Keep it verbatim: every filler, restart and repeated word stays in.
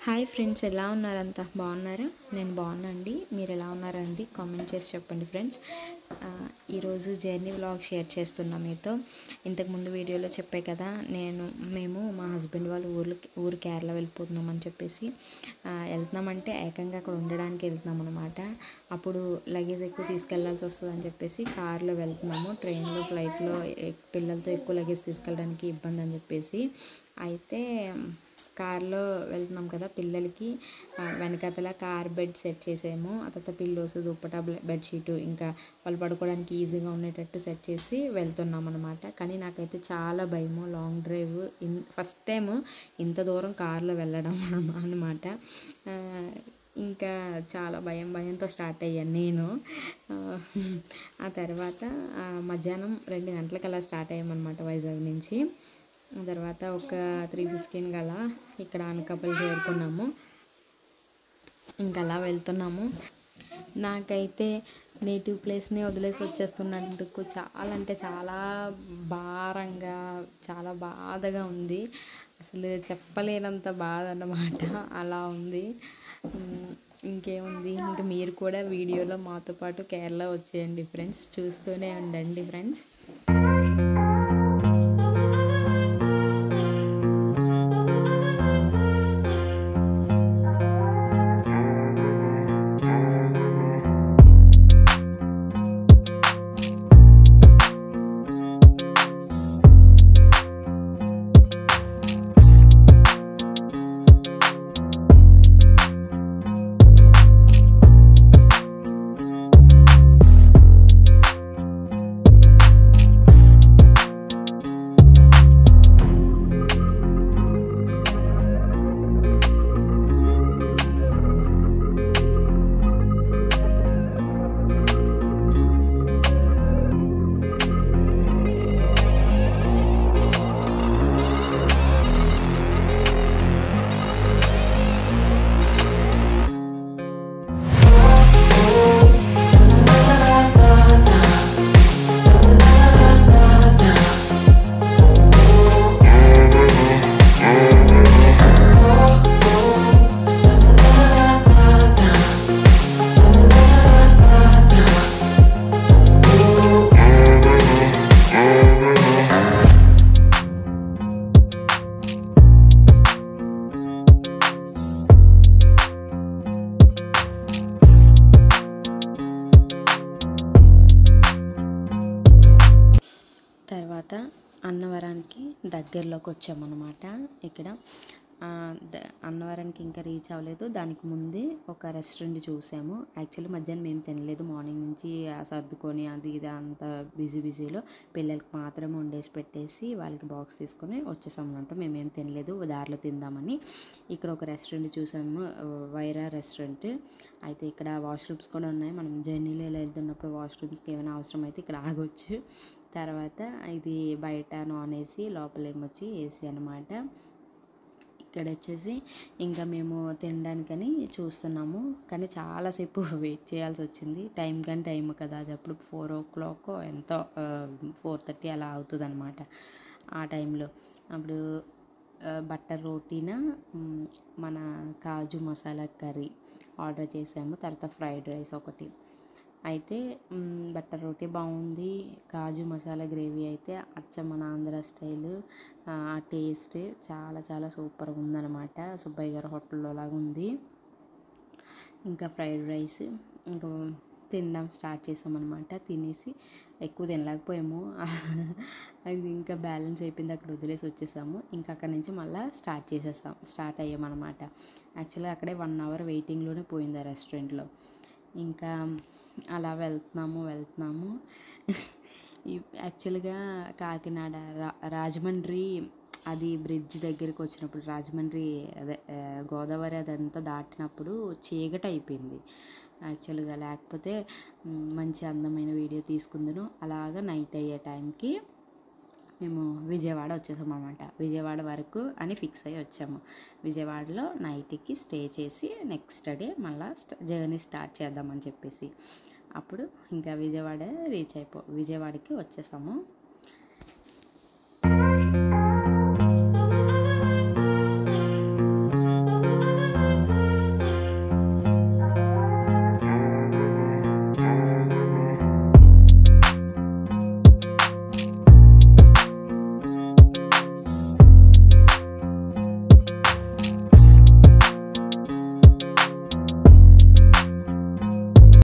Hi friends, ఎలా ఉన్నారంతా బాగున్నారా? నేను బాగున్నా అండి. మీరు ఎలా ఉన్నారండి కామెంట్ చేసి చెప్పండి ఫ్రెండ్స్. ఈరోజు జర్నీ వ్లాగ్ షేర్ చేస్తున్నా మీతో. ఇంతకుముందు వీడియోలో చెప్పే కదా, నేను మేము మా హస్బెండ్ వాళ్ళు ఊర్లు ఊరు కేరళ వెళ్ళిపోతున్నామని చెప్పేసి వెళ్తున్నామంటే ఏకంగా అక్కడ ఉండడానికి వెళ్తున్నాం అనమాట. అప్పుడు లగేజ్ ఎక్కువ తీసుకెళ్లాల్సి వస్తుందని చెప్పేసి కార్లో వెళ్తున్నాము. ట్రైన్లో ఫ్లైట్లో పిల్లలతో ఎక్కువ లగేజ్ తీసుకెళ్ళడానికి ఇబ్బంది అని చెప్పేసి అయితే కార్లో వెళ్తున్నాం కదా. పిల్లలకి వెనకాతల కార్ బెడ్ సెట్ చేసాము. ఆ తర్వాత పిల్లోస్, దుప్పటా, బెడ్షీటు ఇంకా వాళ్ళు పడుకోవడానికి ఈజీగా ఉండేటట్టు సెట్ చేసి వెళ్తున్నాం అనమాట. కానీ నాకైతే చాలా భయము. Long drive in first time ఇంత దూరం కార్లో వెళ్ళడం అనమాట. ఇంకా చాలా భయం భయంతో స్టార్ట్ అయ్యాను నేను. ఆ తర్వాత మధ్యాహ్నం రెండు గంటలకు అలా స్టార్ట్ అయ్యామన్నమాట వైజాగ్ నుంచి. ఆ తర్వాత ఒక త్రీ ఫిఫ్టీన్ గలా ఇక్కడ అనకాపల్లి చేరుకున్నాము. ఇంకా అలా వెళ్తున్నాము. నాకైతే నేటివ్ ప్లేస్ని వదిలేసి వచ్చేస్తున్నందుకు చాలా అంటే చాలా భారంగా, చాలా బాధగా ఉంది. అసలు చెప్పలేనంత బాధ అన్నమాట. అలా ఉంది. ఇంకేముంది, ఇంకా మీరు కూడా వీడియోలో మాతో పాటు కేరళ వచ్చేయండి ఫ్రెండ్స్. చూస్తూనే ఉండండి ఫ్రెండ్స్. తర్వాత అన్నవరానికి దగ్గరలోకి వచ్చామన్నమాట. ఇక్కడ అన్నవరానికి ఇంకా రీచ్ అవ్వలేదు. దానికి ముందే ఒక రెస్టారెంట్ చూసాము. యాక్చువల్లీ మధ్యాహ్నం మేము తినలేదు. మార్నింగ్ నుంచి సర్దుకొని అది ఇది అంత బిజీ బిజీలో పిల్లలకి మాత్రమే వండేసి పెట్టేసి వాళ్ళకి బాక్స్ తీసుకొని వచ్చేసాము అనమాట. మేమేం తినలేదు, దారిలో తిందామని. ఇక్కడ ఒక రెస్టారెంట్ చూసాము, వైరా రెస్టారెంట్. అయితే ఇక్కడ వాష్రూమ్స్ కూడా ఉన్నాయి. మనం జర్నీలో వెళ్తున్నప్పుడు వాష్రూమ్స్కి ఏమైనా అవసరం అయితే ఇక్కడ ఆగొచ్చు. తర్వాత ఇది బయట నాన్ ఏసీ, లోపల ఏమొచ్చి ఏసీ అనమాట. ఇక్కడ వచ్చేసి ఇంకా మేము తినడానికని చూస్తున్నాము. కానీ చాలాసేపు వెయిట్ చేయాల్సి వచ్చింది. టైం కానీ టైం కదా, అది అప్పుడు ఫోర్ ఓ క్లాక్ ఎంతో ఫోర్ థర్టీ అలా అవుతుంది అనమాట. ఆ టైంలో అప్పుడు బటర్ రోటీన మన కాజు మసాలా కర్రీ ఆర్డర్ చేసాము. తర్వాత ఫ్రైడ్ రైస్ ఒకటి. అయితే బటర్ రోటీ బాగుంది. కాజు మసాలా గ్రేవీ అయితే అచ్చం మన ఆంధ్ర స్టైల్. ఆ టేస్ట్ చాలా చాలా సూపర్గా ఉందన్నమాట. సుబ్బయ్య గారి హోటల్లో లాగా ఉంది. ఇంకా ఫ్రైడ్ రైస్ ఇంకా తినడం స్టార్ట్ చేసామన్నమాట. తినేసి ఎక్కువ తినలేకపోయాము. అది ఇంకా బ్యాలెన్స్ అయిపోయింది, అక్కడ వదిలేసి వచ్చేసాము. ఇంకా అక్కడి నుంచి మళ్ళీ స్టార్ట్ చేసేసాం స్టార్ట్ అయ్యామన్నమాట. యాక్చువల్గా అక్కడే వన్ అవర్ వెయిటింగ్లోనే పోయింది ఆ రెస్టారెంట్లో. ఇంకా అలా వెళ్తున్నాము వెళ్తున్నాము యాక్చువల్గా కాకినాడ రా రాజమండ్రి అది బ్రిడ్జ్ దగ్గరికి వచ్చినప్పుడు, రాజమండ్రి అదే గోదావరి అదంతా దాటినప్పుడు చీకటి అయిపోయింది యాక్చువల్గా. లేకపోతే మంచి అందమైన వీడియో తీసుకుందును. అలాగా నైట్ అయ్యే టైంకి మేము విజయవాడ వచ్చేసాం అన్నమాట. విజయవాడ వరకు అని ఫిక్స్ అయ్యి వచ్చాము. విజయవాడలో నైట్కి స్టే చేసి నెక్స్ట్ డే మళ్ళీ జర్నీ స్టార్ట్ చేద్దామని చెప్పేసి అప్పుడు ఇంకా విజయవాడ రీచ్ అయిపో విజయవాడకి వచ్చేసాము.